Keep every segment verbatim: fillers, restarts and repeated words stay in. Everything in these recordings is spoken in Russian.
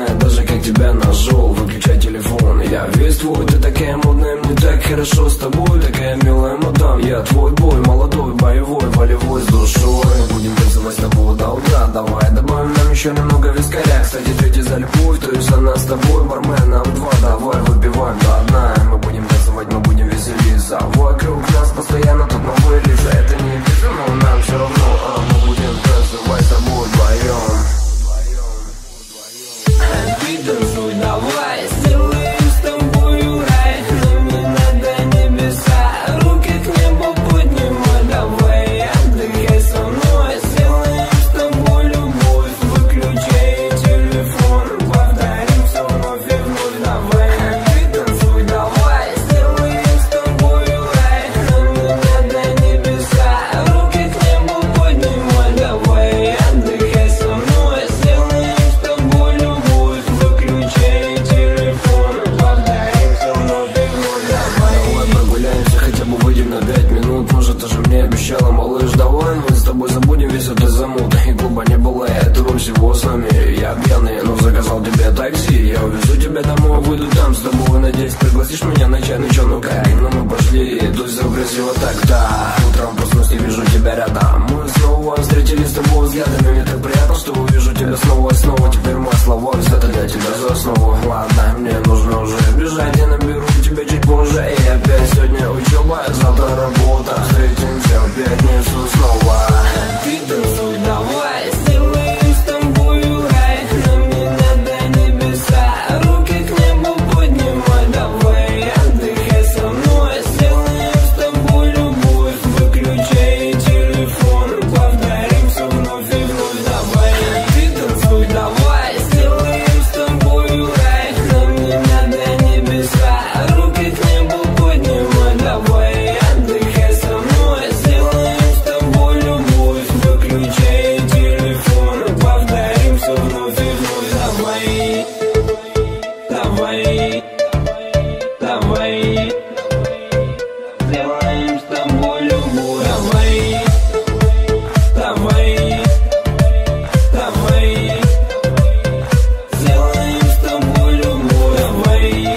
знает даже, как тебя нашел. Выключай телефон, я весь твой. Ты такая модная, мне так хорошо с тобой. Такая милая мадам, я твой бой. Молодой, боевой, волевой, с душой. Будем танцевать с тобой до утра. Давай добавим нам еще немного вискаря. Кстати, третий за любовь, то есть она с тобой. Бармен, нам два, давай выпиваем до дна. Мы будем танцевать, мы будем веселиться. Вокруг нас постоянно тут новые лица. Это не пицца, но нам все равно, а мы будем танцевать с тобой вдвоем. Ты танцуй, давай, сделаем с тобою рай. Нам не надо небеса, руки к небу поднимай. Давай, отдыхай со мной, сделаем с тобой любовь. Выключай телефон, повторим все вновь и вновь. Давай, ты танцуй, давай, сделаем с тобою рай. Нам не надо небеса, руки к небу поднимай. Давай, отдыхай со мной, сделаем с тобой любовь. Выключай телефон, повторим все вновь и вновь. Давай прогуляемся, хотя бы выйдем на пять минут. Может, ты же мне обещала, малыш, давай мы с тобой забудем весь этот замут. И клуба не было, этого всего с нами. Я пьяный, но заказал тебе такси. Я увезу тебя домой, выйду там с тобой. Надеюсь, пригласишь меня на чай, ну чё, ну как? Ну мы пошли, тут все красиво так-то. Утром проснусь и вижу тебя рядом. Мы снова встретились с тобой взглядами. Мне так приятно, что увижу тебя снова и снова. Теперь мои слова, все это для тебя за основу. Ладно, мне нужно уже бежать, я наберу тебя чуть позже. И опять сегодня учеба, завтра работа. Встретимся в пятницу снова. Ты танцуй, давай, сделаем с тобою рай. Нам не надо небеса, руки к небу поднимай. Давай, отдыхай со мной, сделаем с тобой любовь. Выключай телефон, повторим все вновь и вновь. Давай, ты танцуй, давай, сделаем с тобою рай. Нам не надо небеса, руки к небу поднимай. Давай, отдыхай со мной, сделаем с тобой любовь. Выключай телефон, повторим все вновь и вновь. Давай, давай, давай, сделаем с тобой любовь. Давай, давай, давай, сделаем с тобой любовь. Давай.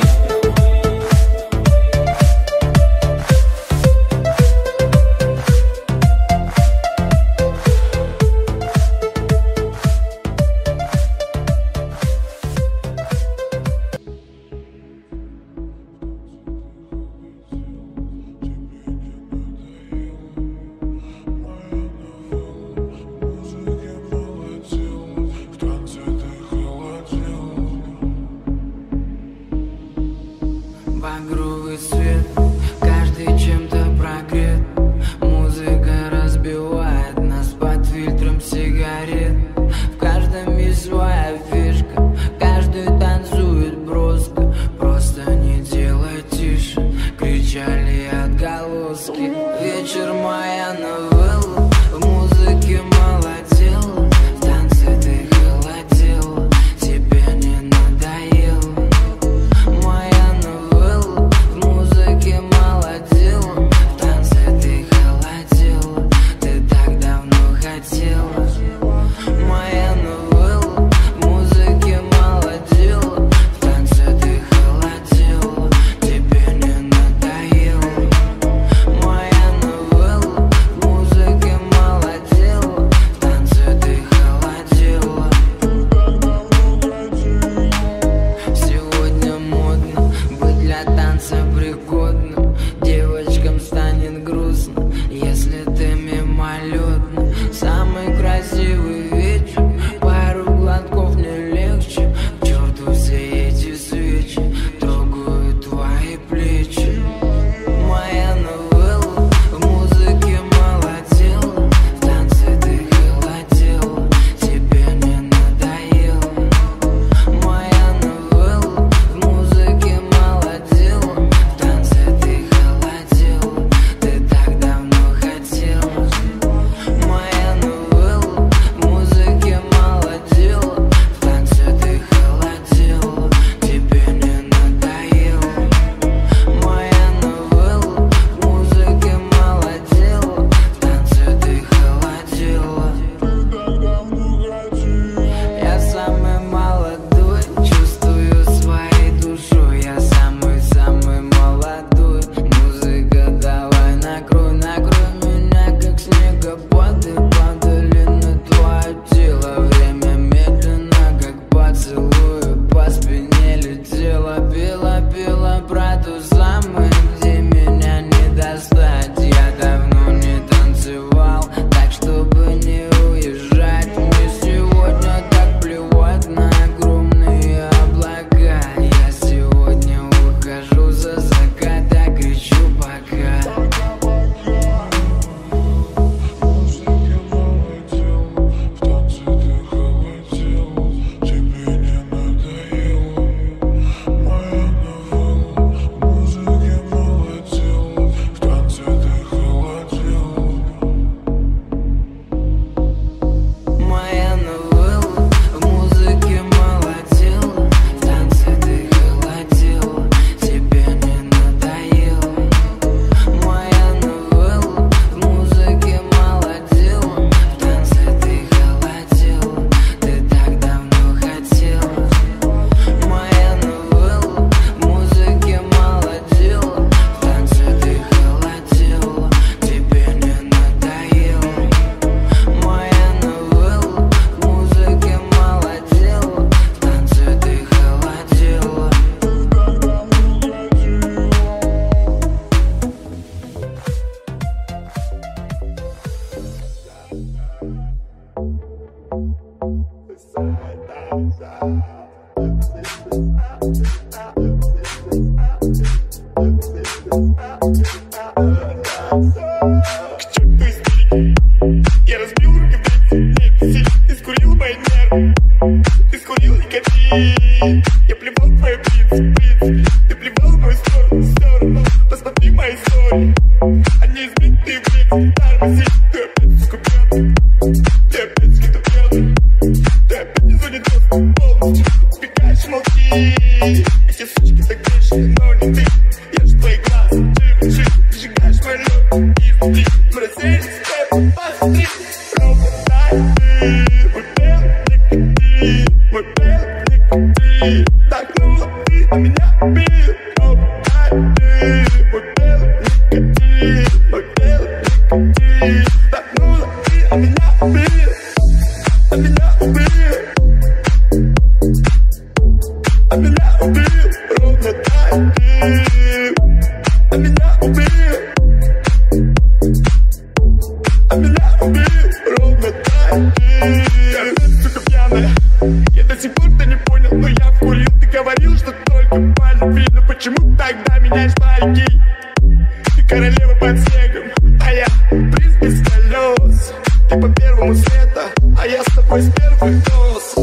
Я плевал в твои принципы, ты плевал в мою сторону, сторону. Посмотри мои истории, они избитые в лице, тормози. Ты опять, сука, пьяный, ты опять какой-то пьяный, ты опять не занят полностью. Убегаешь, молчи, эти сучки так грешны, но не ты. Я ж твои глаза, ты мучи, ты сжигаешь мой лед изнутри. Мы разделись с тобой, посмотри. Мой белый никотин, мой белый никотин. Вдохнула ты, а меня убил. Мой белый никотин, мой белый никотин. Вдохнула ты, а меня убил. А меня убил. А меня убил. Ровно так ты. А меня убил. А меня убил. Ровно так ты. Я опять, сука, пьяная. Я до сих пор-то не понял, но я вкурил. Ты говорил, что только по любви. Но почему тогда меняешь парики? Ты королева под снегом, а я принц без колес. Ты по первому свету, а я с тобой с первых доз.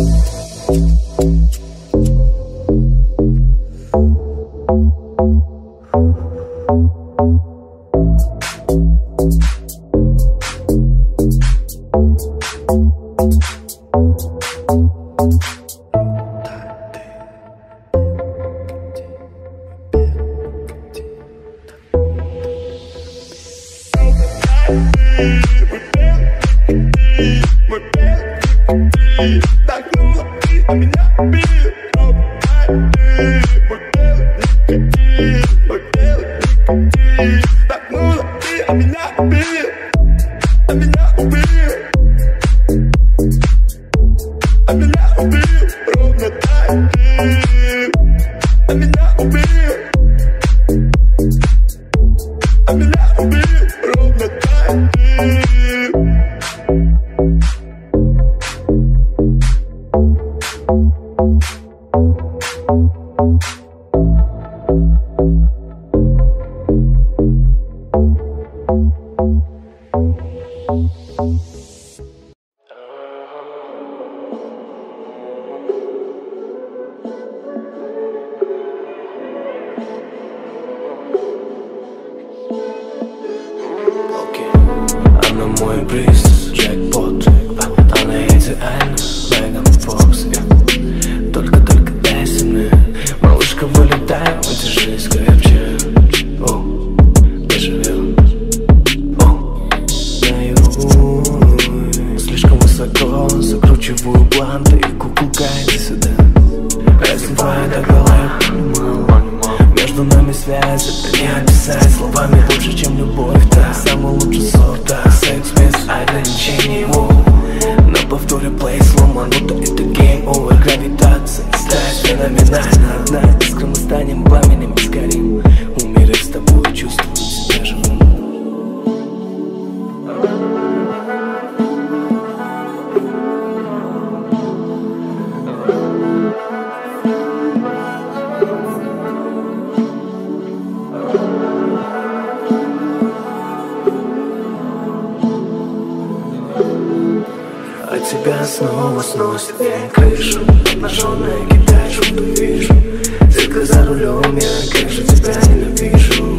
Тебя снова сносит мне крышу. Обнаженная кидаешь, что вижу. Только за рулем я, как же тебя ненавижу.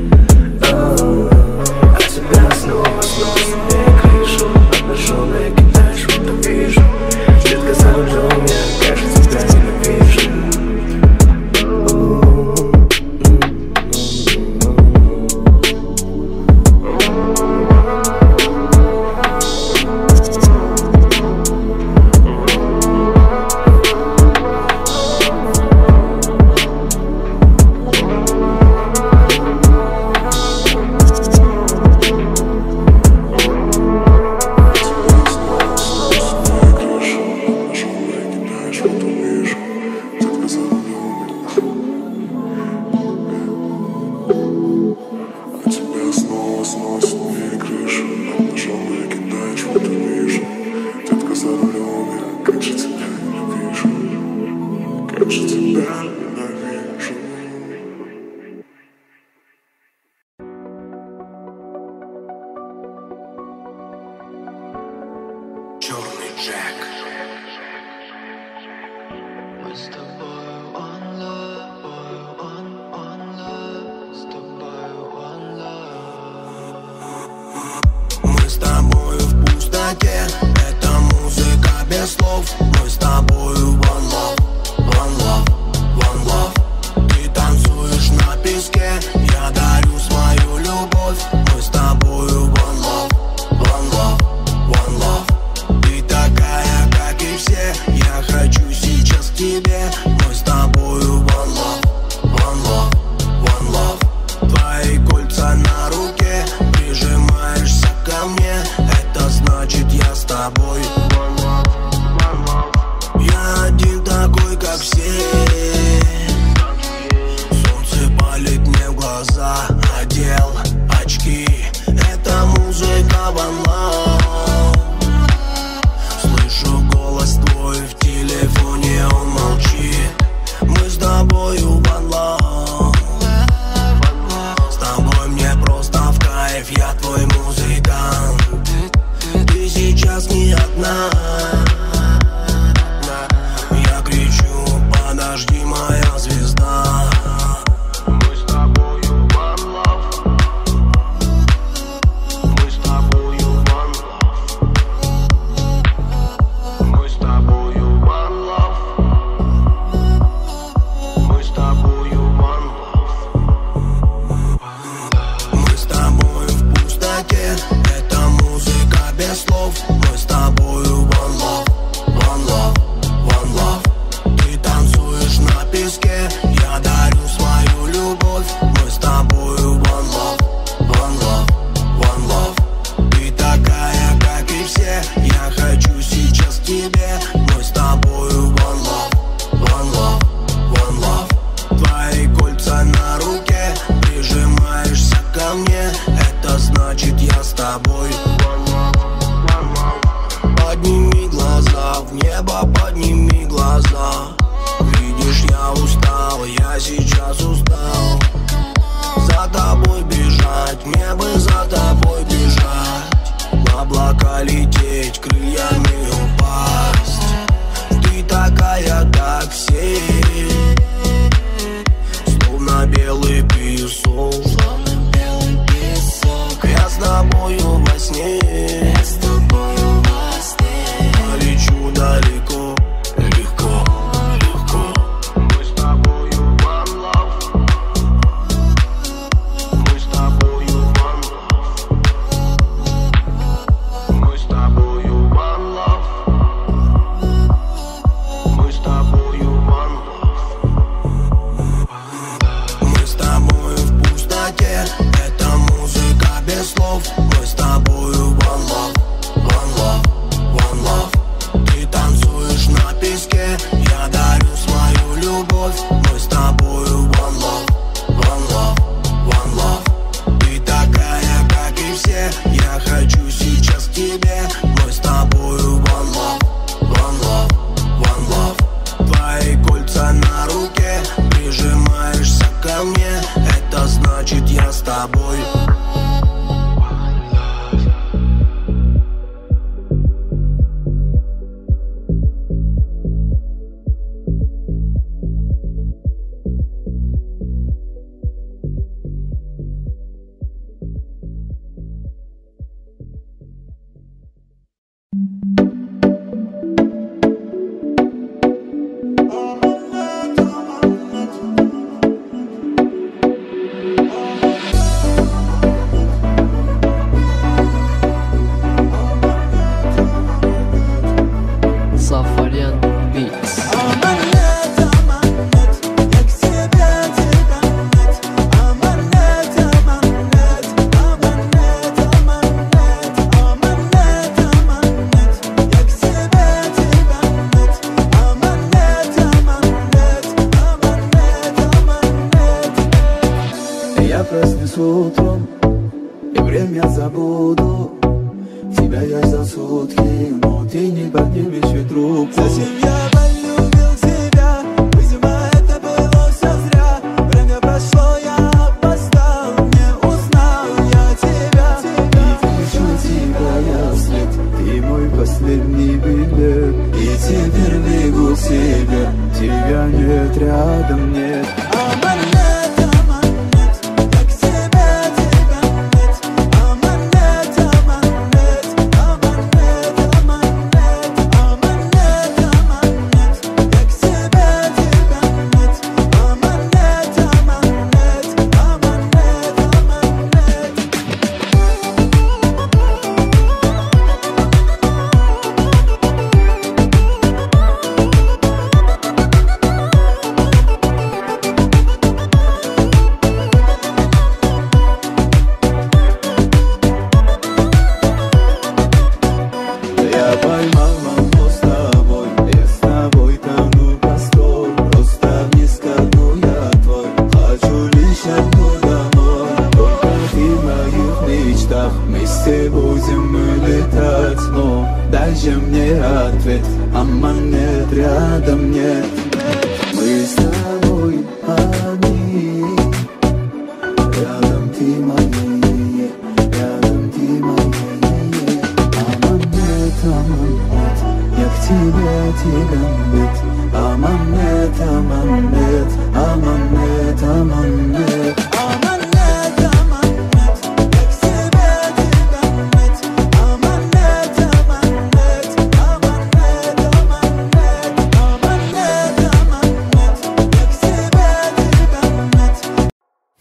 А тебя снова сносит мне крышу. Обнаженная кидаешь, что вижу. Только за рулем я, как же тебя ненавижу. Черный Джек. Мы с тобой без слов. Мы с тобою one love, one love, one love. Ты танцуешь на песке, я дарю свою любовь. Мы с тобою one love, one love, one love. Ты такая, как и все, я хочу сейчас к тебе. Мы с тобою one love, one love, one love. Твои кольца на руке, прижимаешься ко мне, это значит я с тобой. Я один такой, как все. Солнце палит мне в глаза, одел очки. Это музыка one love. Слышу голос твой в телефоне, он молчит. Мы с тобою one love. С тобой мне просто в кайф, я твой музыкант. Ты сейчас не одна. Я кричу, подожди, моя звезда. Мы с тобою one love. Мы с тобою one love. Мы с тобою one love. Мы с тобою one love. Мы с тобою в пустоте, это музыка без слов. Мы с тобою one love, one love, one love. Ты танцуешь на песке, я дарю свою любовь. Мы с тобою one love, one love, one love. Ты такая, как и все, я хочу сейчас к тебе. Мы с тобою one love, one love, one love. Твои кольца на руке, прижимаешься ко мне, это значит я с тобой. Подними глаза в небо, подними глаза. Видишь, я устал, я сейчас устал. За тобой бежать, мне бы за тобой бежать. В облака лететь, крыльями упасть. Ты такая, как все, словно белый песок. Я с тобою во сне. Полечу далеко, легко, легко. Мы с тобою one love. Мы с тобою one love. Мы с тобою one love. Мы с тобою one love. Мы с тобою в пустоте, это музыка без слов. Мы с тобою one love, one love, one love. Ты танцуешь на песке, я дарю свою любовь. Мы с тобою one love, one love, one love. Ты такая, как и все, я хочу сейчас к тебе. Мы с тобою one love, one love, one love. Твои кольца на руке, прижимаешься ко мне, это значит я с тобой. утром, и время забуду. Тебя я за сутки, но ты не поднимешь и трубку. Зачем я полюбил тебя? Видимо, это было все зря. Время прошло, я опоздал, не узнал я тебя. И включу тебя я вслед, ты мой последний билет. И теперь бегу к себе, тебя нет, рядом нет. Аманет, аманет, аманет, аманет, аманет. Аманет, аманет, как себе тебя нет. Аманет, аманет, аманет, аманет, аманет, аманет, как себе тебя нет.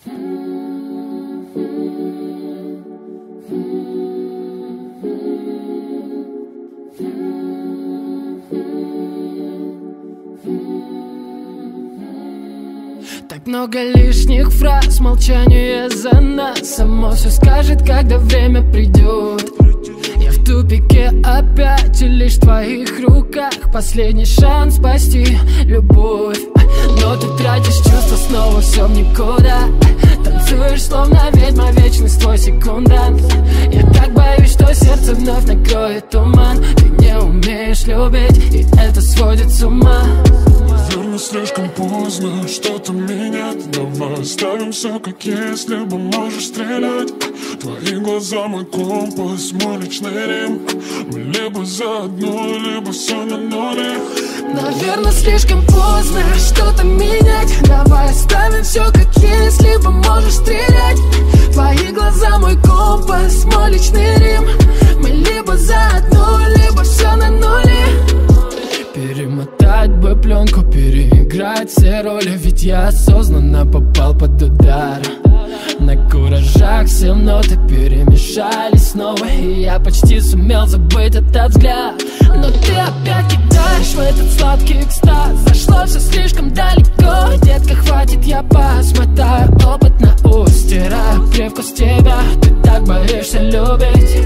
Так много лишних фраз, молчание за нас. Само все скажет, когда время придет. Я в тупике опять, и лишь в твоих руках последний шанс спасти любовь. Но ты тратишь чувства, снова все в никуда. Танцуешь, словно ведьма, вечность твой секундант. Я так боюсь, что сердце вновь накроет туман. Ты не умеешь любить, и это сводит с ума. Наверное, слишком поздно что-то менять. Давай оставим все как есть, либо можешь стрелять. Твои глаза мой компас, мой личный Рим. Мы либо заодно, либо все на ноле. Наверное, слишком поздно что-то менять. Давай оставим все как есть, либо можешь стрелять. Твои глаза мой компас, мой личный Рим. Мы либо заодно, либо все на нуле. Перемотать бы пленку, переиграть все роли. Ведь я осознанно попал под удар. На куражах все ноты перемешались снова, и я почти сумел забыть этот взгляд. Но ты опять кидаешь в этот сладкий экстаз. Зашло все слишком далеко, детка, хватит, я посмотаю. Опыт на ус, стираю привкус тебя. Ты так боишься любить.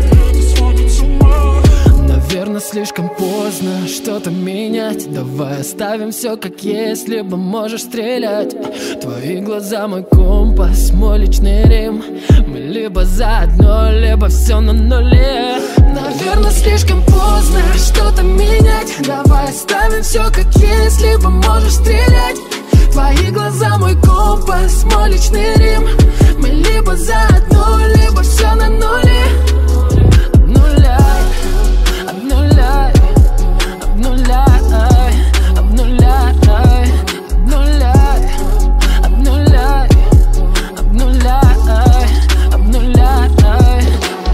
Наверное, слишком поздно что-то менять. Давай оставим все как есть, либо можешь стрелять. Твои глаза мой компас, мой личный Рим. Мы либо заодно, либо все на нуле. Наверное, слишком поздно что-то менять. Давай оставим все как есть, либо можешь стрелять. Твои глаза мой компас, мой личный Рим. Мы либо заодно, либо все на нуле. Обнуляй, обнуляй, обнуляй, обнуляй, обнуляй, обнуляй, обнуляй, обнуляй.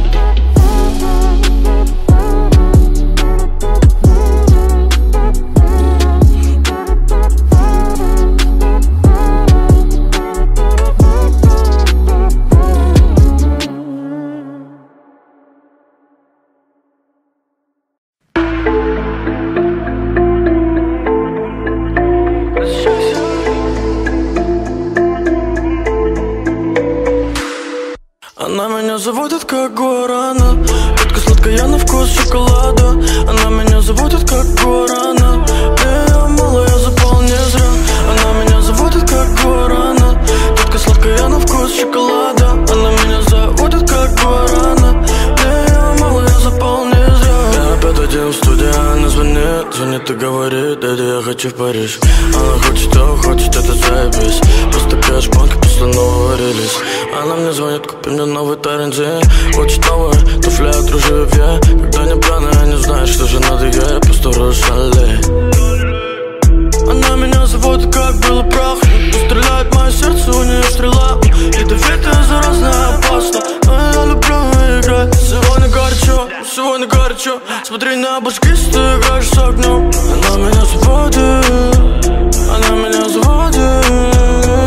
Она меня заводит как гуарана. Детка сладкая на вкус шоколада. Она меня заводит как гуарана. Я мало, я запал не зря. Она меня заводит как гуарана. Детка сладкая на вкус шоколада. Она меня заводит как гуарана. Я мало, я запал не зря. Я опять один в студии, она звонит, звонит и говорит: дядя, я хочу в Париж. Она хочет, что хочет, это заебись. Просто кэш, банки, после нового релиз. Она мне звонит, купи мне новый Тарантин. Хочет новые туфли от Ружевье. Когда не пьяная, я не знаю, что же надо ей. Просто Рошале. Она меня заводит, как было прах. Стреляет мое сердце, у нее стрела. Ядовитая, заразная, опасна. Но я люблю играть. Сегодня горячо, сегодня горячо. Смотри на башки, если ты играешь с огнем. Она меня заводит, она меня заводит.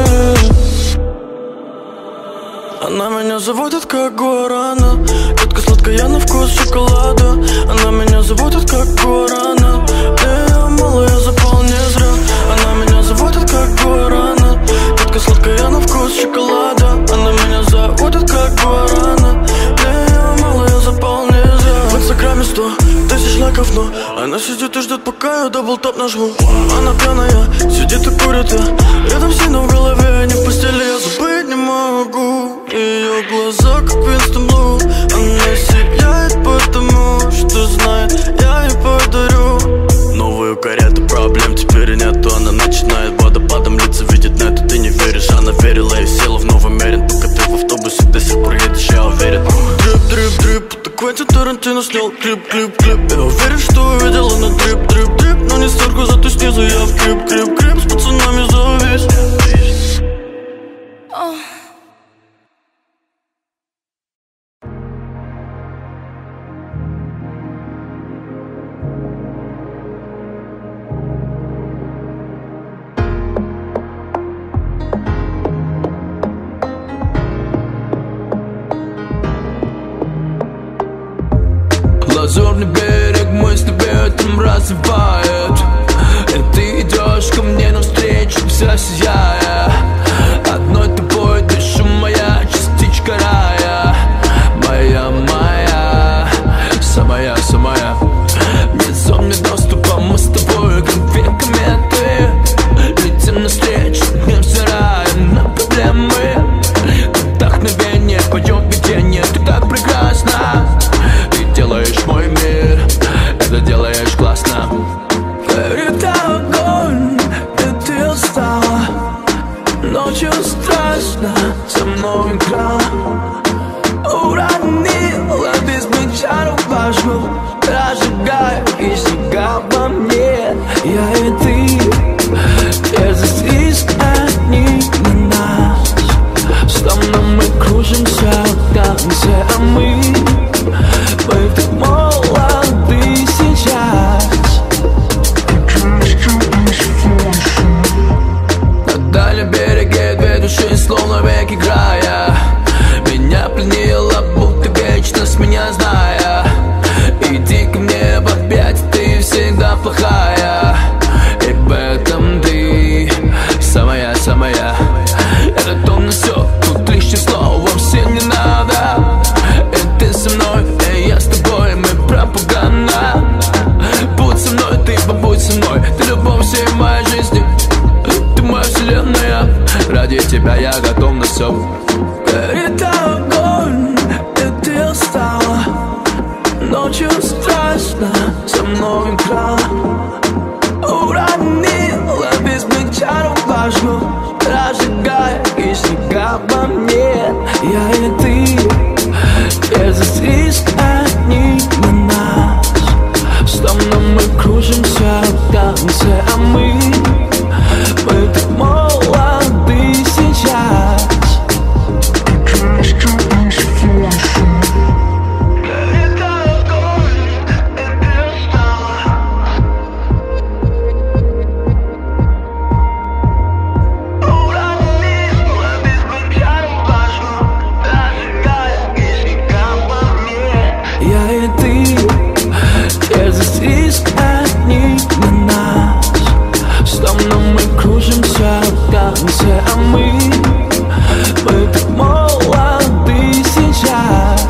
Она меня заводит как гуарана. Детка сладкая на вкус шоколада. Она меня заводит как гуарана. Я мало, я запал не зря. Она меня заводит как гуарана. Детка сладкая на вкус шоколада. Она меня заводит как гуарана. Я мало, я запал не зря. В инстаграме сто тысяч лайков, но она сидит и ждет, пока я даблтоп нажму. Она пьяная, сидит и курит. Рядом с ней, но в голове, а не в постели. Я забыть не могу ее глаза, как Winston Blue. Она сияет потому, что знает, я ей подарю новую карету проблем, теперь нету. Она начинает водопадом лица видеть на это. Ты не веришь, она верила и села в новый Мерин. Пока ты в автобусе до сих пор едешь, я уверен. Дрип, дрип, дрип, это Квентин Тарантино снял клип, клип, клип. Я уверен, что увидела на дрип, дрип, дрип. Но не сверху, зато снизу я в крип, крип, крип. Лазурный берег мысли ветром развивает, и ты идешь ко мне навстречу, вся сияя. Одной тобой дышу, моя частичка рая. Моя, моя, самая, самая. Нет зон, нет доступа, мы с тобой как две кометы. Летим навстречу, не взираем на проблемы. Вдохновение, поем видение, ты так прекрасна. Ты делаешь мой мир, это делаешь классно. Это огонь, и ты устала. Ночью страшно, со мной играла. Уронила без меча рубашку, разжигая и снега во мне. Я и ты, без риска ни на нас. Словно мы кружимся в танце, а мы, мы так молоды сейчас. На дальнем береге две души, словно век играя. Меня пленила, будто вечность меня зная. Иди ко мне в объятия, ты всегда плохая. И в этом ты самая, самая. Это тонна все, тут лишних слов всем не надо. И ты со мной, и я с тобой, мы пропаганда. Будь со мной, ты побудь со мной, ты любовь всей моей жизни. Ты моя вселенная, ради тебя я готов на все. Это огонь, и ты устала. Ночью страшно, со мной играла. Уронила без меча рубашку, разжигая и снега во мне. Я и ты, без риска ни на нас. Словно мы кружимся в танце, а мы, мы так молоды сейчас. А мы, мы так молоды сейчас.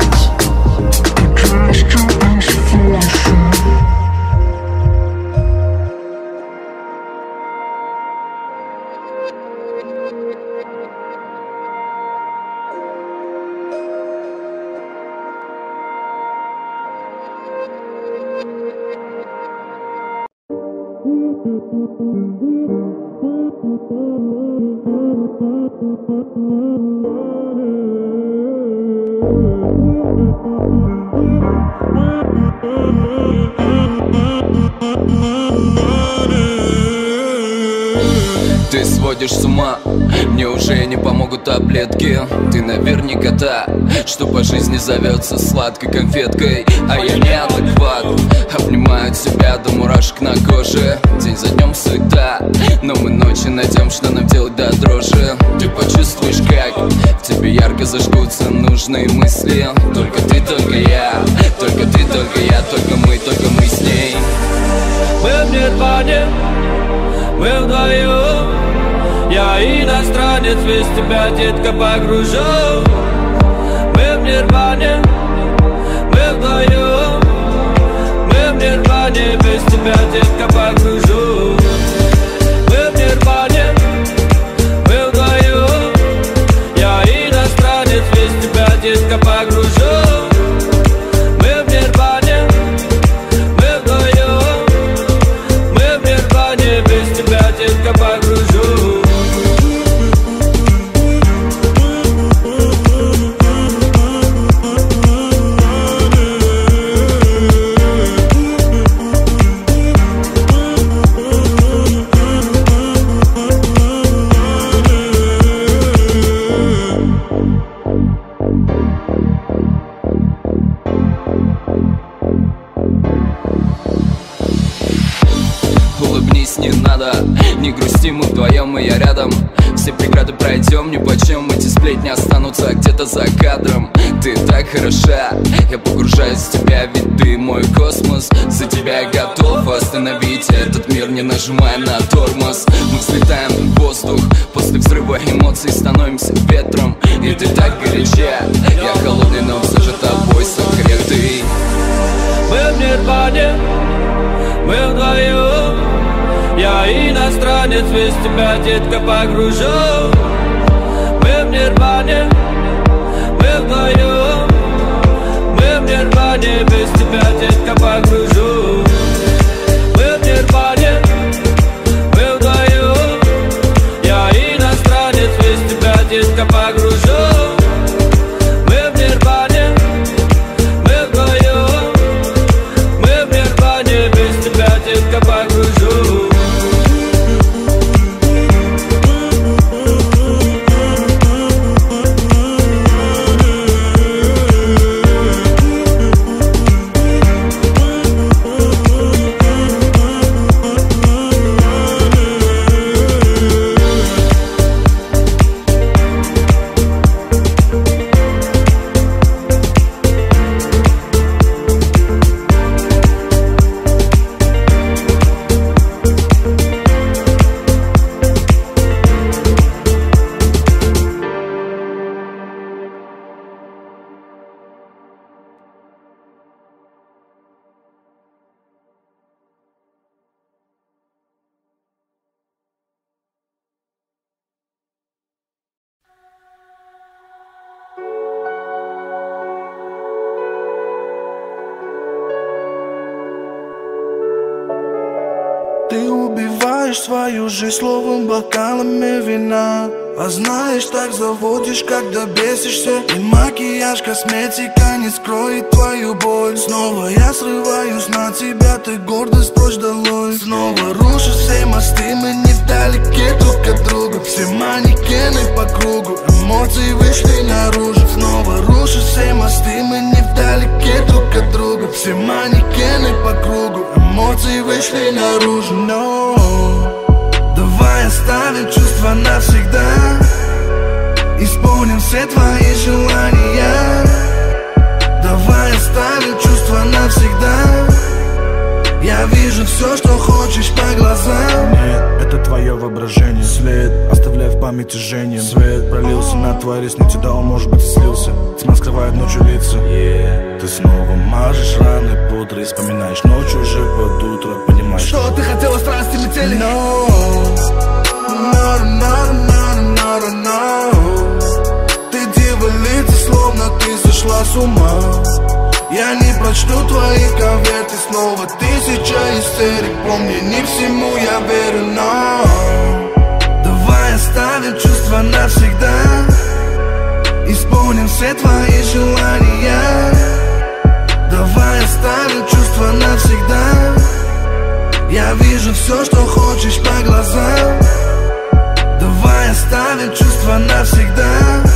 Ты сводишь с ума, мне уже не помогут таблетки. Ты наверняка та, что по жизни зовется сладкой конфеткой. А я неадекват, обнимаю тебя до мурашек на коже. День за днем суета, но мы ночью найдем, что нам делать до дрожи. Ты почувствуешь, как в тебе ярко зажгутся нужные мысли. Только ты, только я, только ты, только я, только мы, только мы с ней. Мы в нирване, мы вдвоем. Я иностранец, весь тебя, детка, погружен. Мы в нирване, мы вдвоем. Мы в нирване, без тебя, детка, погружен. Мы в нирване, мы вдвоем. Я иностранец, весь тебя, детка, погружен. Мы в нирване, мы вдвоем. Мы в нирване, без тебя, детка, погружен. вдвоем, и я рядом. Все преграды пройдем, ни почем. Эти сплетни останутся где-то за кадром. Ты так хороша, я погружаюсь в тебя, ведь ты мой космос. За тебя я готов остановить этот мир, не нажимая на тормоз. Мы взлетаем в воздух, после взрыва эмоций становимся ветром. И ты так горяча, я холодный, но все же тобой согретый. Мы в нирване, мы вдвоем. Я иностранец, весь тебя, детка, погружу. Мы в нирване, мы вдвоем. Мы в нирване, без тебя, детка, погружу. Мы в нирване, мы вдвоем. Я иностранец, весь тебя, детка, погружу. Мы в нирване, мы вдвоем. Мы в нирване, без тебя, детка, погружу. Ты убиваешь свою жизнь словом, бокалами вина. А знаешь, так заводишь, когда бесишься. И макияж, косметика не скроет твою боль. Снова я срываюсь на тебя, ты гордость прочь долой. Снова рушишь все мосты, мы невдалеке друг от друга. Все манекены по кругу, эмоции вышли наружу. Снова рушишь все мосты, мы невдалеке друг от друга. Все манекены по кругу, эмоции вышли наружу. No. Давай оставим чувства навсегда, исполним все твои желания. Давай оставим чувства навсегда. Я вижу все, что хочешь по глазам. Нет, это твое воображение. След, оставляя в памяти жжением. Свет пролился на твои ресницы, да он, может быть, и слился. Тьма скрывает ночью лица. yeah. Ты снова мажешь раны пудрой, вспоминаешь ночь уже под утро. Понимаешь, что ты хотела, страсти летели. No, no, no, no, no, no, no. Ты дива лица, словно ты сошла с ума. Я не прочту твои конверты снова. Тысяча истерик, помни, не всему я верю, но давай оставим чувства навсегда, исполним все твои желания. Давай оставим чувства навсегда. Я вижу все, что хочешь по глазам. Давай оставим чувства навсегда,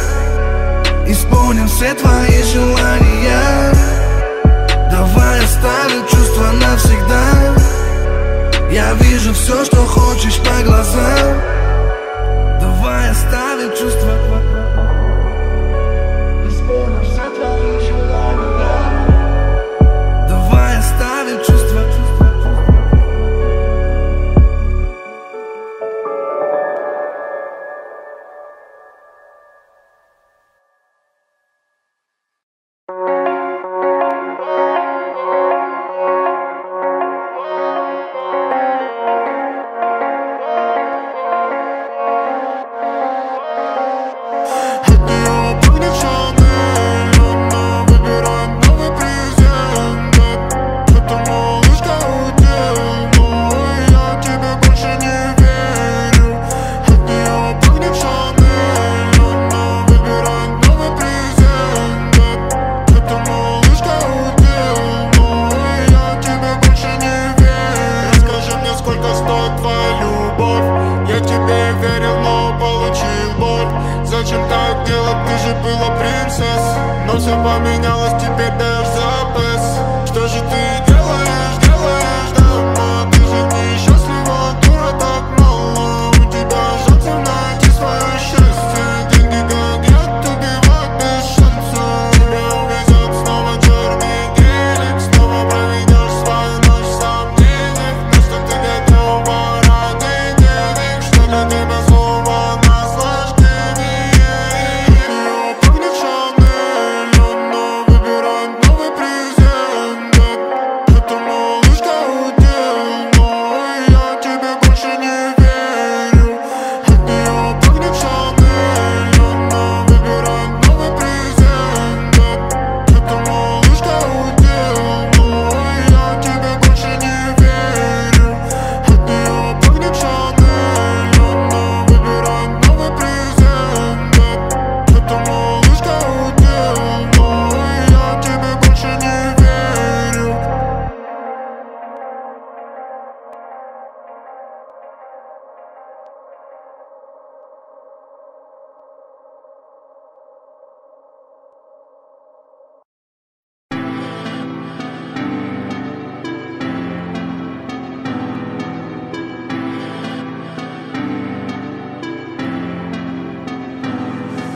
исполним все твои желания. Давай оставим чувства навсегда. Я вижу все, что хочешь по глазам. Давай оставим чувства. Исполним все твои желания. Давай оставим чувства. Но все поменялось, теперь даешь запас. Что же ты делаешь, делаешь, да? Ты же несчастлива, дура, так мало. У тебя жаль.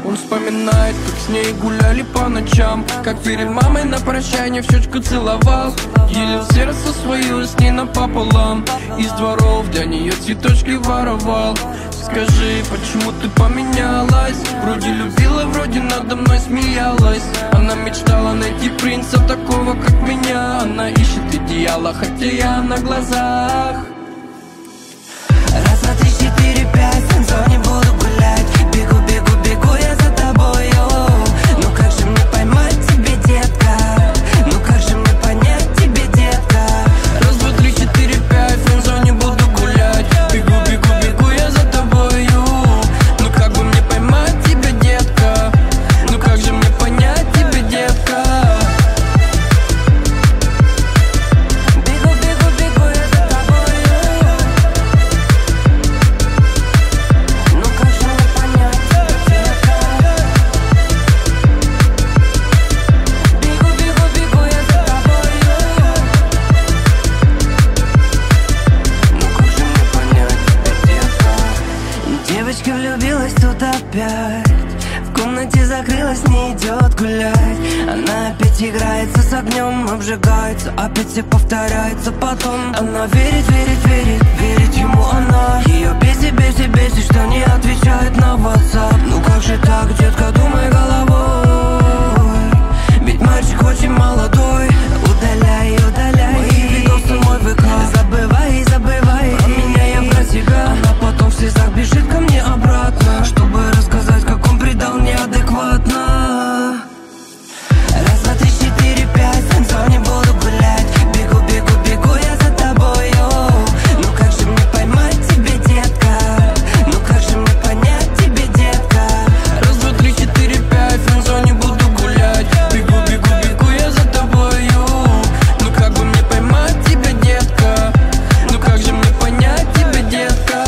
Он вспоминает, как с ней гуляли по ночам, как перед мамой на прощание в щечку целовал. Делил сердце свое с ней напополам, из дворов для нее цветочки воровал. Скажи, почему ты поменялась? Вроде любила, вроде надо мной смеялась. Она мечтала найти принца такого, как меня. Она ищет идеала, хотя я на глазах. Раз, два, три, четыре, пять, в френдзоне буду гулять. Бегу, бегу, бегу я за тобою. Ну как же мне поймать тебе, детка? Ну как же мне понять тебе, детка? Раз, два, три, четыре, пять, в френдзоне буду гулять. Бегу, бегу, бегу я за тобою. Ну как бы мне поймать тебя, детка? Ну как же мне понять тебя, детка? Бегу, бегу, бегу я за тобою. Ну как же мне понять тебя, детка? Бегу, бегу, бегу я за тобою. Ну как же мне понять тебя, детка? Девочка влюбилась тут опять. В комнате закрылась, не идет гулять. Она опять играется с огнем, обжигается. Опять все повторяется потом. Она верит, верит, верит, верит ему она. Ее бесит, бесит, бесит, что не отвечает на WhatsApp. Ну как же так, детка, думай головой. Ведь мальчик очень молодой. Удаляй, удаляй мои видосы, мой ВК. Забывай, забывай про меня, я про тебя. Она потом в слезах бежит ко мне обратно, чтобы рассказать, как он предал неадекватно. Раз, два, три, четыре, пять, в френдзоне буду гулять. Бегу, бегу, бегу я за тобою. Ну как же мне поймать тебе, детка? Ну как же мне понять тебе, детка? Раз, два, три, четыре, пять, в френдзоне буду гулять. Бегу, бегу, бегу я за тобою. Ну как бы мне поймать тебя, детка? Ну как же мне понять тебя, детка?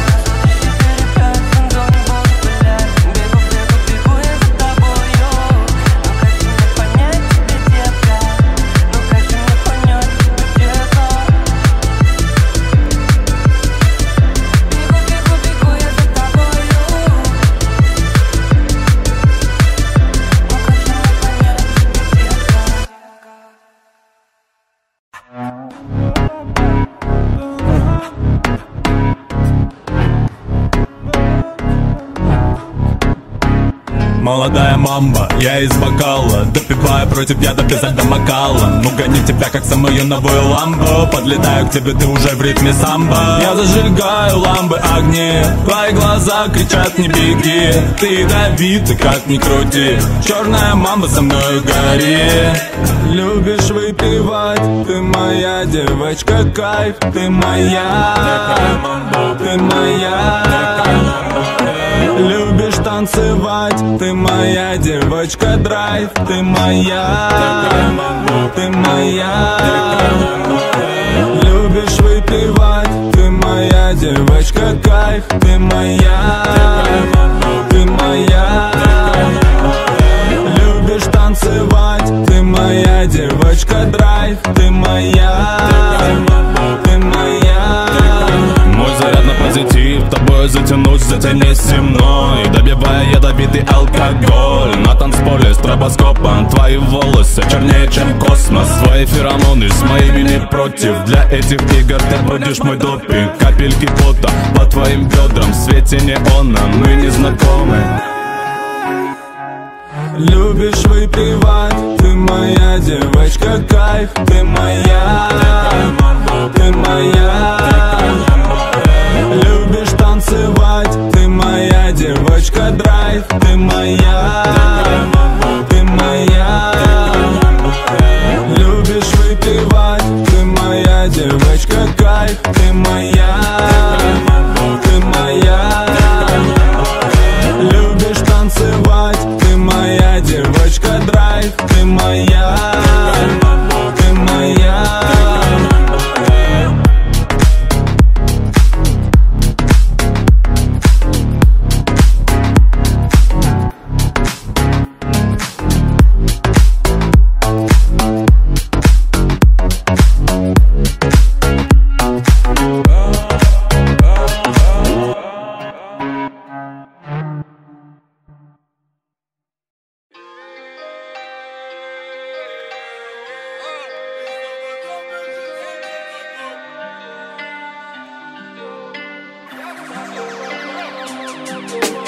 Молодая мамба, я из бокала, допиваю против яда без альдомакала. Ну гони тебя, как самую новую ламбу. Подлетаю к тебе, ты уже в ритме самбо. Я зажигаю ламбы, огни. Твои глаза кричат, не беги. Ты ядовитый, как ни крути. Черная мамба, со мной гори. Любишь выпивать, ты моя девочка, кайф. Ты моя, ты моя. Любишь танцевать, ты моя девочка, драйв. Ты моя, ты моя. Любишь выпивать, ты моя девочка, кайф. Ты моя, ты моя. Любишь танцевать, ты моя девочка, драйв. Ты моя, ты моя. Мой заряд на позитив, тобой затянусь, затянись со мной. Добивая ядовитый алкоголь. На танцполе с стробоскопом твои волосы чернее, чем космос. Твои феромоны с моими не против. Для этих игр ты будешь мой допинг. Капельки пота по твоим бедрам. В свете неона мы не знакомы. Любишь выпивать, ты моя девочка, кайф. Ты моя, ты моя. Любишь танцевать, ты моя девочка, драйв. Ты моя, ты моя. Любишь выпивать, ты моя девочка, кайф. Ты моя, ты моя. Любишь танцевать, ты моя девочка, драйв. Ты моя, ты моя.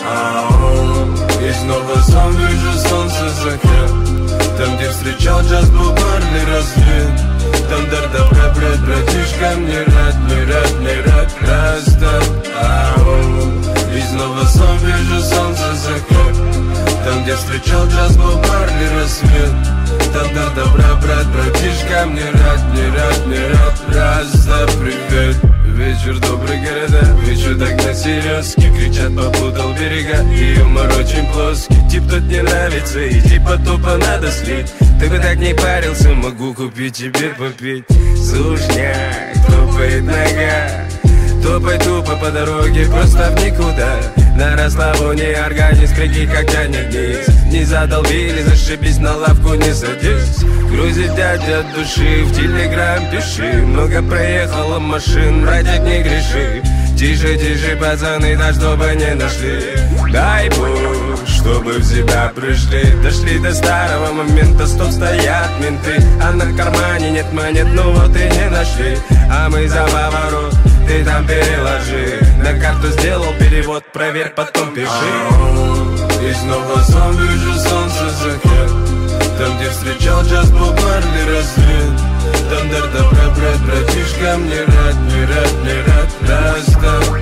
И снова сон, вижу солнце закат. Там, где встречал джаз, Боб Марли рассвет. Там дар-добра, брат, братишка, мне рад, не рад, не рад, раз-так. И снова сон, вижу солнце закат. Там, где встречал джаз, Боб Марли рассвет. Там дар-добра, брат, братишка, мне рад, не рад, не рад, раз-так, привет. Вечер, добрый города, вечер так на серьезке. Кричат, попутал берега, и юмор очень плоский. Тип тут не нравится, и типа тупо надо слить. Ты бы так не парился, могу купить тебе попить. Сушняк, тупает нога. Тупай тупо по дороге, просто в никуда. На расслабоне организм, крики как тянет вниз. Не задолбили, зашибись, на лавку не садись. Грузит дядя от души, в телеграм пиши. Много проехало машин, братик, не греши. Тише, тише, пацаны, да чтобы не нашли. Дай Бог, чтобы в себя пришли. Дошли до старого момента, стоп, стоят менты. А на кармане нет монет, ну вот и не нашли. А мы за поворот, ты там переложи. На карту сделал перевод, проверь, потом пиши. И снова сон, вижу солнце закат. Там, где встречал джаз, Боб Марли рассвет. Там дар-добра, брат, братишка, мне рад, не рад, не рад, раз-так.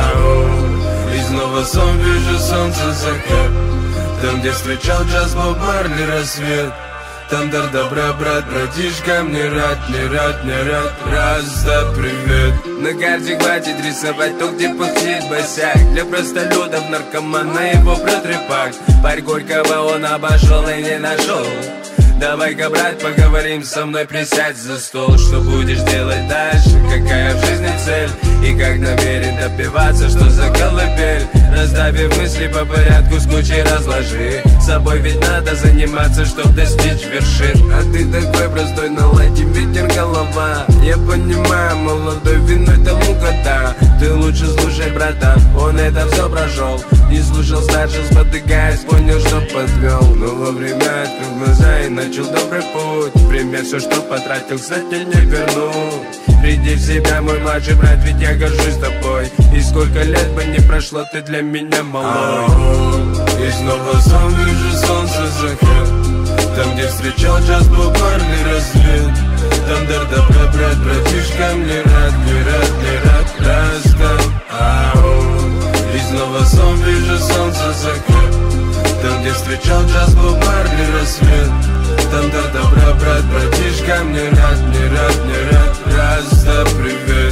И снова сон, вижу солнце закат. Там, где встречал джаз, Боб Марли рассвет. Там дар-добра, брат, братишка, мне рад, не рад, не рад, раз-так, привет. На карте хватит рисовать то, где пухтит босяк. Для простолюдов, наркомана, его протрепак. Парь Горького он обошел и не нашел. Давай-ка, брат, поговорим со мной, присядь за стол. Что будешь делать дальше, какая в жизни цель? И как намерен добиваться, что за колыбель? Расставив мысли по порядку, с кучей разложи. Собой ведь надо заниматься, чтоб достичь вершин. А ты такой простой, наладим ветер голова. Я понимаю, молодой виной тому года. Ты лучше слушай, братан, он это все прошел. Не слушал старших, спотыкаясь, понял, что подвел. Но вовремя открыл глаза и начал добрый путь. Пример, все, что потратил, кстати, не верну. Приди в себя, мой младший брат, ведь я горжусь тобой. И сколько лет бы не прошло, ты для меня малой. И снова сон, вижу солнце закат. Там, где встречал джаз, Боб Марли рассвет. Там дар-добра, брат, братишка, мне рад, не рад, не рад, раз-так. И снова сон, вижу солнце закат. Там, где встречал джаз, Боб Марли рассвет. Там дар-добра, брат, братишка, мне рад, не рад, не рад, раз-так, привет.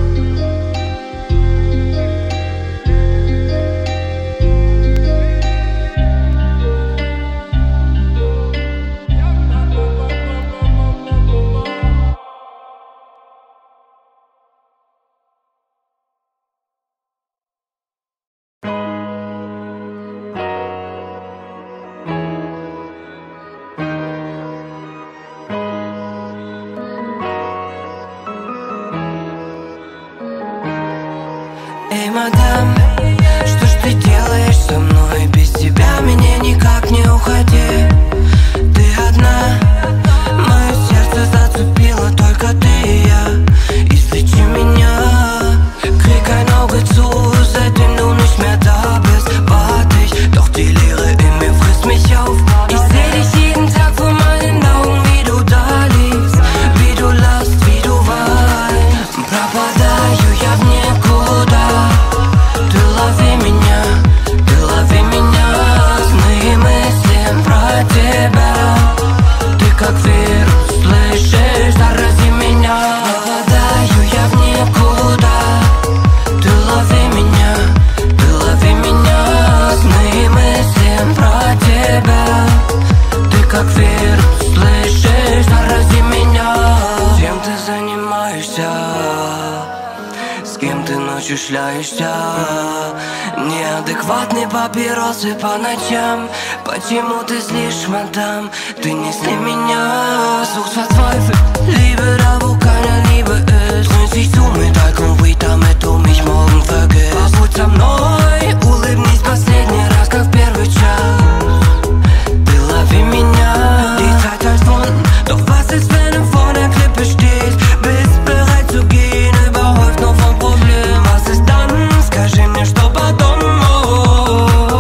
Эй, мадам, что ж ты делаешь со мной? Без тебя меня никак не уходи. Ты одна, мое сердце зацепило только ты и я. Излечи меня, krieg ein Auge zu, seitdem du nicht mehr da bist. Warte ich, doch die Leere in mir frisst mich auf. Ich seh dich jeden Tag vor meinen Augen, wie du da liegst, wie du lachst, wie du weinst. Пропадаю я в никуда. Ты лови меня, ты лови меня. Сны и мысли про тебя. Ты как вирус, слышишь, зарази меня. Пропадаю я в никуда. Ты лови меня, ты лови меня. Сны и мысли про тебя. Ты как вирус, слышишь, зарази меня. Чем ты занимаешься? С кем ты ночью шляешься? Неадекватные папиросы по ночам. Почему ты злишь, мадам? Ты не сли меня. Suchst verzweifelt Liebe, da wo keine Liebe ist. Drehst dich zu mit Alkohol, Weed, damit du mich morgen vergisst. Побудь со мной, улыбнись последний раз, как в первый час. Ты лови меня. Die Zeit heißt Wunden, doch was ist, wenn du vor der Klippe stehst? Bist bereit zu gehen, überhäuft noch vom Problem. Was ist dann? Скажи мне, что потом? Oh,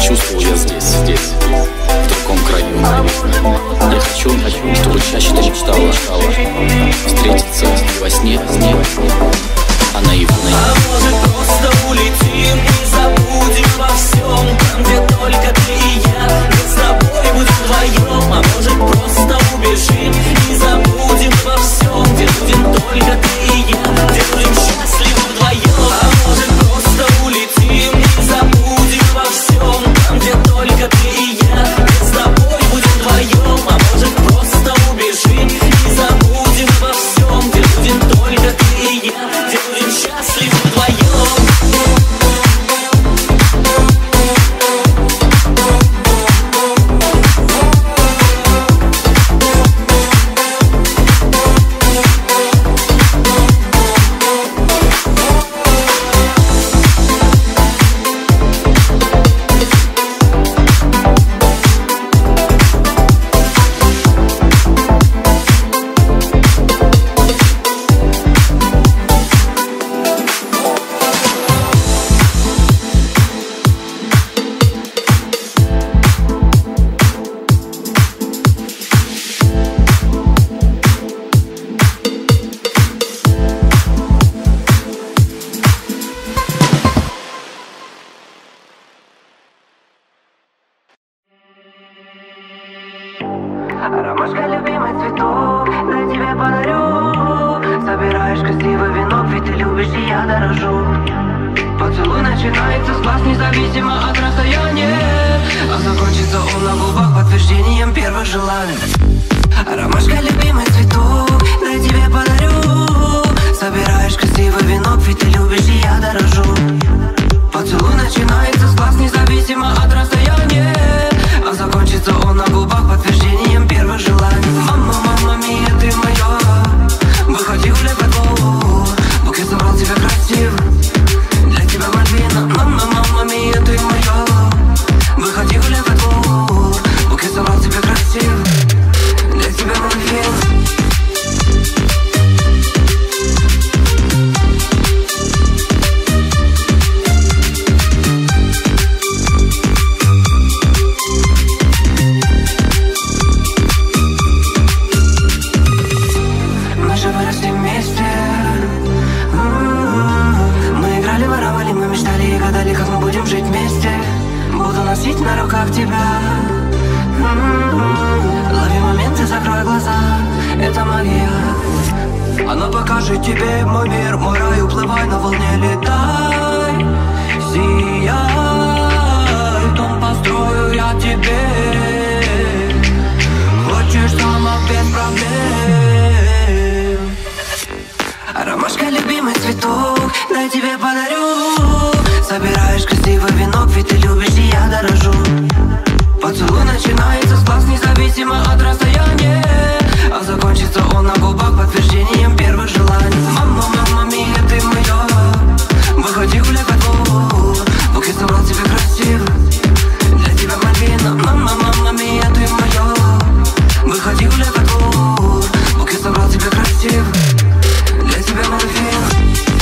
чувствовал я здесь, здесь, в другом краю, наверное. Я хочу, чтобы чаще ты мечтала, встретиться не во сне, не а наяву. А может просто улетим и забудем во всем, там где только ты и я, где с тобой будем вдвоем. А может просто убежим и забудем во всем, где будем только ты и я, где будем счастливы вдвоем. А может просто улетим и забудем во всем, там где только ты и я, где с тобой будем вдвоем. А может просто убежим и забудем во всем, где будем только ты и я, где будем счастливы вдвоем. Ромашка, любимый цветок, я тебе подарю. Собираешь красивый венок, ведь ты любишь и я дорожу. Поцелуй начинается с глаз, независимо от расстояния, а закончится он на губах подтверждением первых желаний. Ромашка, любимый цветок, я тебе подарю. Собираешь красивый венок, ведь ты любишь и я дорожу. Поцелуй начинается с глаз, независимо от расстояния, а закончится он на губах подтверждением первых желаний. Мама, мама, мия, ты моя, выходи гуляй во двор, букет собрал тебя красиво, для тебя Мальвина. Мама, мама, мия, ты моя, выходи гуляй во двор, букет собрал тебя красиво, для тебя Мальвина. Носить на руках тебя, м-м-м. Лови моменты, закрой глаза, это магия. Она покажет тебе мой мир, мой рай. Уплывай на волне, летай, сияй. Дом построю я тебе. Хочешь дома без проблем. Ромашка, любимый цветок, дай тебе подарю. Собираешь красивый венок, ведь ты любишь и я дорожу. Поцелуй начинается с глаз, независимо от расстояния, а закончится он на губах подтверждением первых желаний. Мама, мама, мия, ты моя, выходи гуляй во двор, букет собрал тебе красиво, для тебя Мальвина. Мама, мама, мия, ты моя, выходи гуляй во двор, букет собрал тебе красиво, для тебя Мальвина.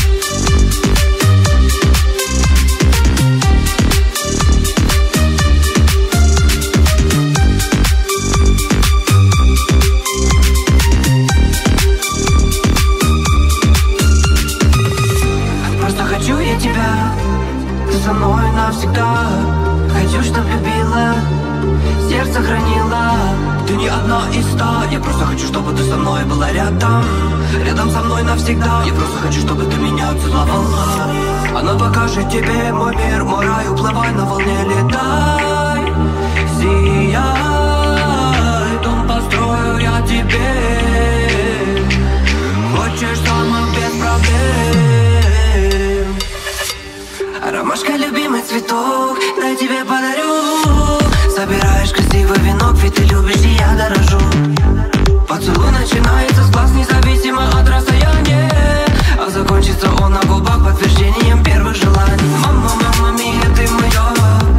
Со мной навсегда. Хочу, чтоб любила, сердце хранила. Ты не одна из ста. Я просто хочу, чтобы ты со мной была рядом, рядом со мной навсегда. Я просто хочу, чтобы ты меня целовала. Она покажет тебе мой мир, мой рай. Уплывай на волне, летай, сияй. Дом построю я тебе. Хочешь дома без проблем. Ромашка, любимый цветок, дай тебе подарю. Собираешь красивый венок, ведь ты любишь и я дорожу. Поцелуй начинается с глаз, независимо от расстояния, а закончится он на губах подтверждением первых желаний. Мама, мама, мия, ты моя,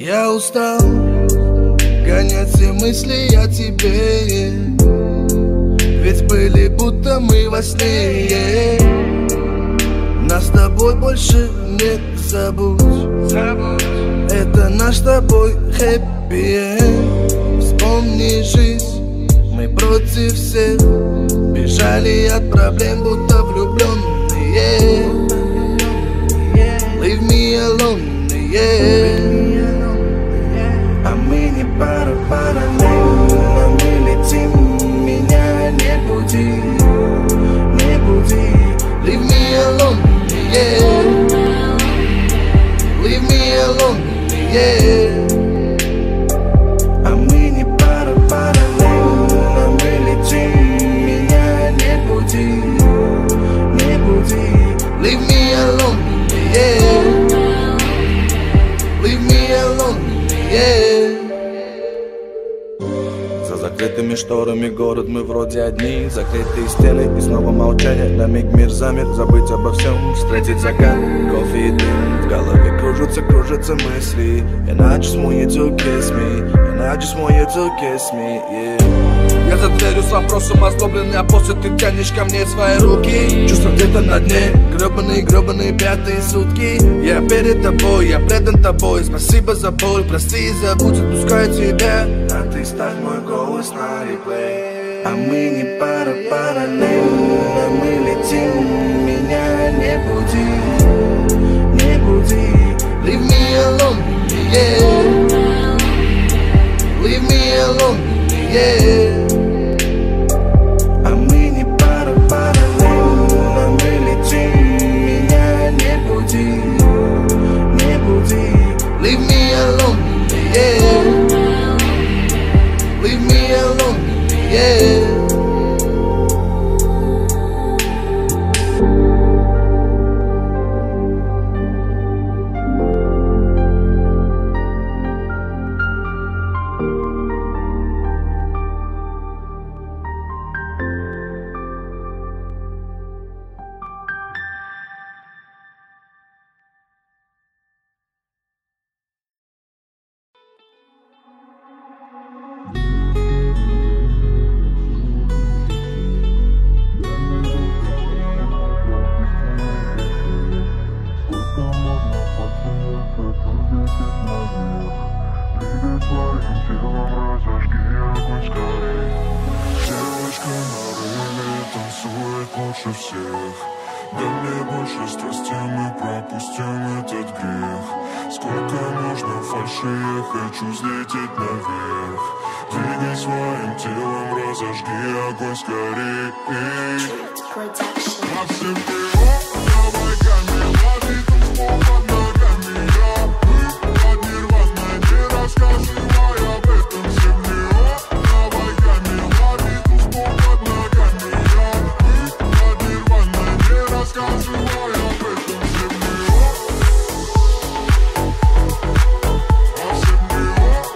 Я устал гонять все мысли о тебе, ведь были будто мы во сне. Нас с тобой больше не забудь, это наш с тобой хэппи энд. Вспомни жизнь, мы против всех бежали от проблем, будто влюбленные. Leave me alone, yeah. А мы не пара параллельно, мы летим, меня не буди, не буди. Leave me alone, yeah. Leave me alone, yeah. А мы не пара параллельно, мы летим, меня не буди, не буди. Leave me alone, yeah. Leave me alone, yeah. За закрытыми шторами город мы вроде одни. Закрытые стены и снова молчание. На миг мир замер, забыть обо всем, встретить закат, кофе и дым. В голове кружатся, кружатся мысли. And I just want you to kiss me, and I just want you to kiss me, yeah. Я за дверью с вопросом озлобленный, а после ты тянешь ко мне свои руки. Чувство где-то на дне, гребаные, гребаные пятые сутки. Я перед тобой, я предан тобой. Спасибо за боль, прости и забудь, отпускаю тебя. А ты ставь мой голос на реплей. А мы не пара параллельно, мы летим, меня не буди, не буди. Leave me alone, yeah. Leave me alone, yeah. А мы не пара параллельно, мы летим, меня не буди, не буди. Leave me alone, yeah. Leave me alone, yeah. лучше всех. Дай мне больше страсти, мы пропустим этот грех. Сколько можно фальши, я хочу взлететь наверх. Двигай своим телом, разожги огонь скорей. Максим, ты оп, давай камень, лови танцпол под ногами. Я мы под нирваной, не рассказывай об этом всем. Не оп, давай камень, лови танцпол под ногами. Я мы под нирваной, не рассказывай об этом всем. Не оп, а всем не оп,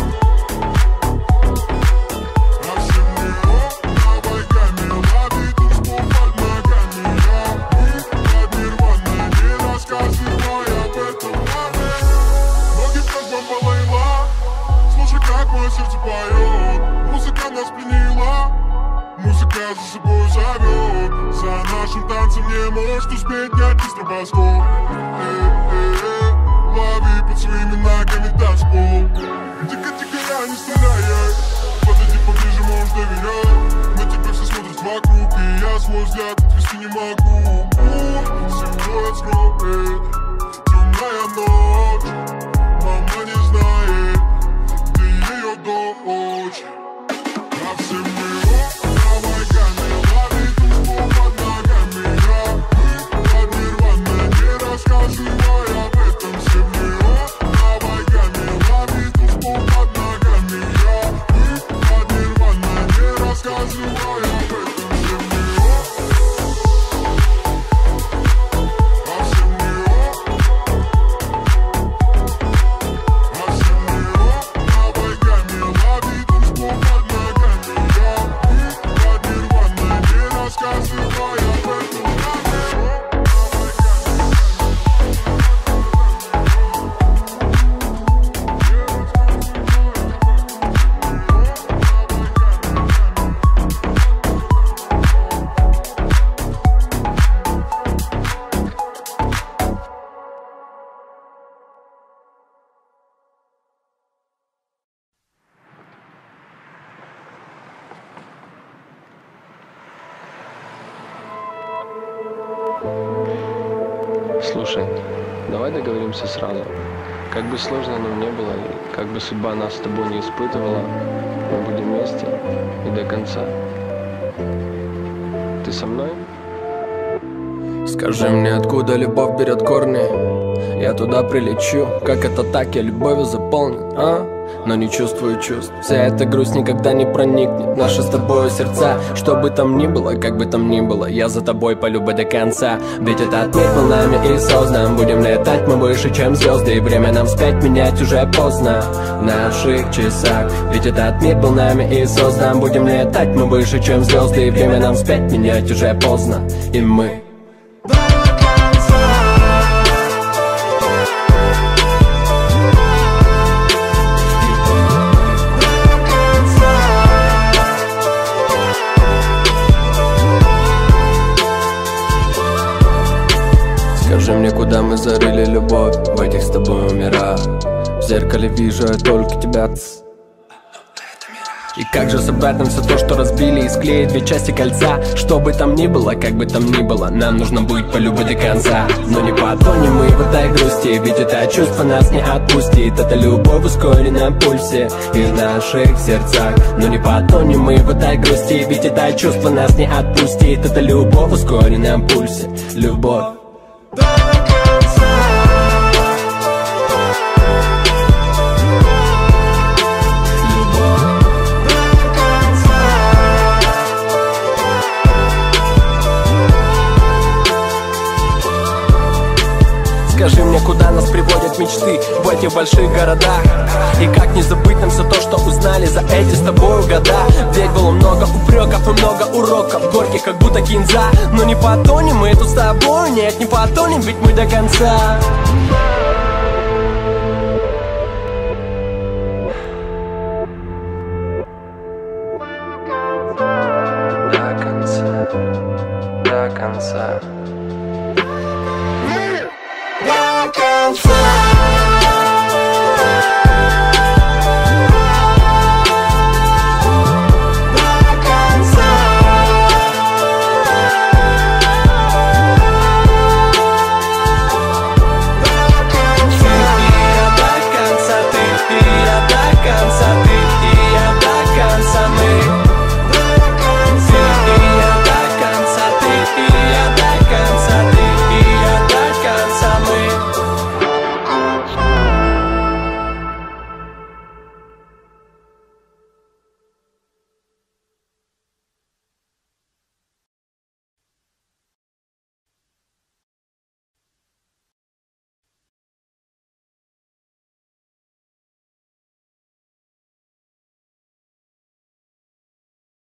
а всем не оп, давай камень, лови танцпол под ногами. Я мы под нирваной, не рассказывай об этом маме. Ноги как бомба Лейла, слушай, как мое сердце поет. Музыка нас пленила, музыка за собой зовет. За нашим танцем не может успеть ни один стробоскоп. Э-э-э, лови под своими ногами танцпол. Тихо-тихо, не стреляй, подойди поближе, можешь доверять. На тебя все смотрят вокруг, и я свой взгляд отвести не могу. Сегодня откроет темная ночь. Мама не знает, ты ее дочь. А всем мы оп, давай камень, лови танцпол под ногами. Я мы под нирваной, не рассказывай об этом всем. Мы оп, давай камень, лови танцпол под ногами. Я мы под нирваной, не рассказывай об этом всем. Мы оп, Слушай, давай договоримся сразу. Как бы сложно нам не было, и как бы судьба нас с тобой не испытывала, мы будем вместе и до конца. Ты со мной? Скажи мне, откуда любовь берет корни? Я туда прилечу, как это так, я любовью заполнен, а? Но не чувствую чувств. Вся эта грусть никогда не проникнет в наши с тобой сердца. Что бы там ни было, как бы там ни было, я за тобой полюбу до конца. Ведь этот мир был нами и создан. Будем летать мы выше, чем звезды, и время нам вспять менять уже поздно в наших часах. Ведь этот мир был нами и создан. Будем летать мы выше, чем звезды, и время нам вспять менять уже поздно. И мы Скажи мне, куда мы зарыли любовь в этих с тобой мирах? В зеркале вижу я только тебя. И как же собрать нам все то, что разбили, и склеить две части кольца? Что бы там ни было, как бы там ни было, нам нужно быть по любви до конца. Но не потонем мы в этой грусти, ведь это чувство нас не отпустит. Это любовь ускорена в пульсе и в наших сердцах. Но не потонем мы в этой грусти, ведь это чувство нас не отпустит. Это любовь ускорена в пульсе, любовь. Скажи мне, куда нас приводят мечты в этих больших городах? И как не забыть нам все то, что узнали за эти с тобой года? Ведь было много упреков и много уроков, горьких, как будто кинза. Но не потонем мы тут с тобой, нет, не потонем, ведь мы до конца. До конца, до конца. До конца.